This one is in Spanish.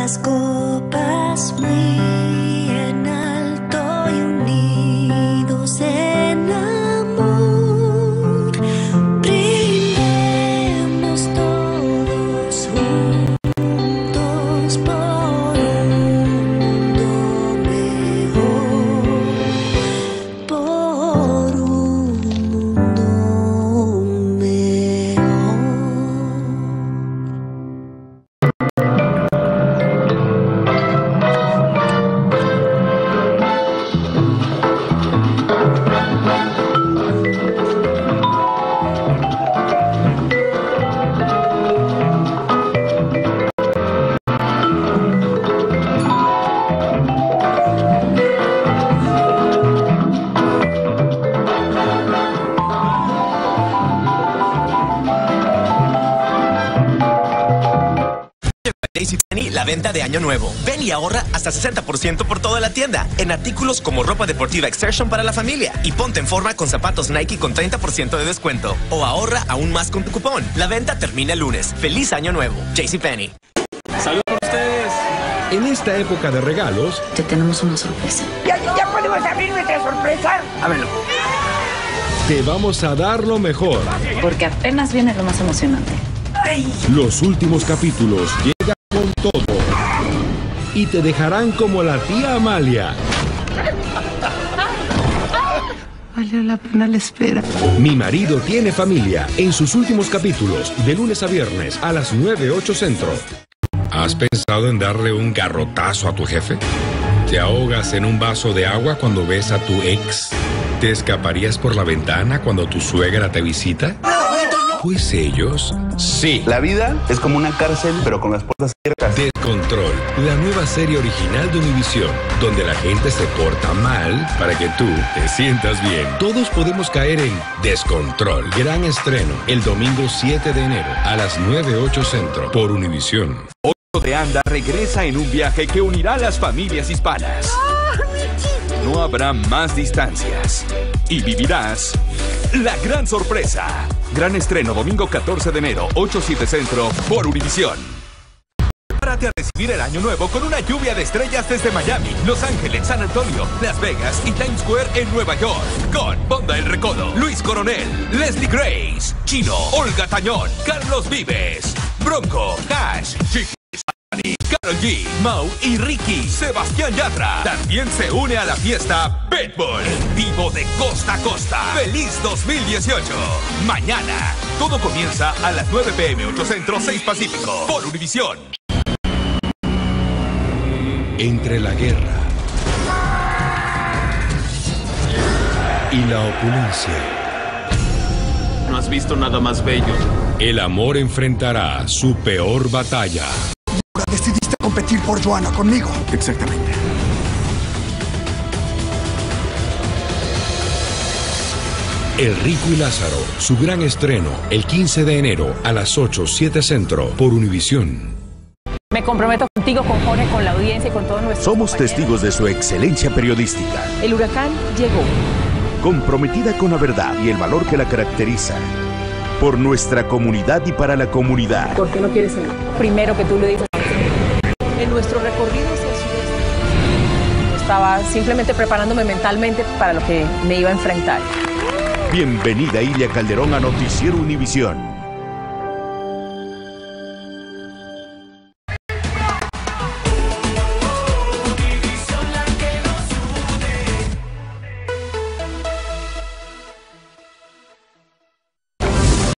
las copas muy en alto y unidos en amor. Brindemos todos juntos por un mundo mejor, por un mundo mejor. JCPenney, la venta de Año Nuevo. Ven y ahorra hasta 60% por toda la tienda. En artículos como ropa deportiva Exertion para la familia. Y ponte en forma con zapatos Nike con 30% de descuento. O ahorra aún más con tu cupón. La venta termina el lunes. ¡Feliz Año Nuevo! JCPenney. ¡Salud por ustedes! En esta época de regalos, Te tenemos una sorpresa. ¿Ya podemos abrir nuestra sorpresa? Ábrelo. te vamos a dar lo mejor. Porque apenas viene lo más emocionante. Los últimos capítulos llegan con todo y te dejarán como la tía Amalia. Valió la pena la espera. Mi marido tiene familia en sus últimos capítulos, de lunes a viernes a las 9:08 centro. ¿Has pensado en darle un garrotazo a tu jefe? ¿Te ahogas en un vaso de agua cuando ves a tu ex? ¿Te escaparías por la ventana cuando tu suegra te visita? Pues ellos, sí. La vida es como una cárcel, pero con las puertas abiertas. Descontrol, la nueva serie original de Univisión, donde la gente se porta mal para que tú te sientas bien. Todos podemos caer en Descontrol. Gran estreno, el domingo 7 de enero, a las 9:08 centro, por Univisión. De Anda regresa en un viaje que unirá a las familias hispanas. No habrá más distancias y vivirás la gran sorpresa. Gran estreno domingo 14 de enero, 8-7 centro, por Univisión. Prepárate a recibir el año nuevo con una lluvia de estrellas desde Miami, Los Ángeles, San Antonio, Las Vegas y Times Square en Nueva York. Con Ponda el Recodo, Luis Coronel, Leslie Grace, Chino, Olga Tañón, Carlos Vives, Bronco, Cash, Chiquis, Karol G, Mau y Ricky. Sebastián Yatra también se une a la fiesta Pitbull, en vivo de costa a costa. ¡Feliz 2018! Mañana, todo comienza a las 9 p.m. 8 Centro, 6 Pacífico, por Univisión. Entre la guerra y la opulencia, ¿No has visto nada más bello? el amor enfrentará su peor batalla. Decidiste competir por Joanna conmigo. Exactamente. El Rico y Lázaro, su gran estreno, el 15 de enero a las 8:07 centro, por Univisión. Me comprometo contigo, con Jorge, con la audiencia y con todos nuestros Somos compañeros. testigos de su excelencia periodística, El huracán llegó. comprometida con la verdad y el valor que la caracteriza. Por nuestra comunidad y para la comunidad. ¿Por qué no quieres ir? Primero que tú le dices. En nuestro recorrido hacia el sudeste, estaba simplemente preparándome mentalmente para lo que me iba a enfrentar. Bienvenida Ilia Calderón a Noticiero Univisión.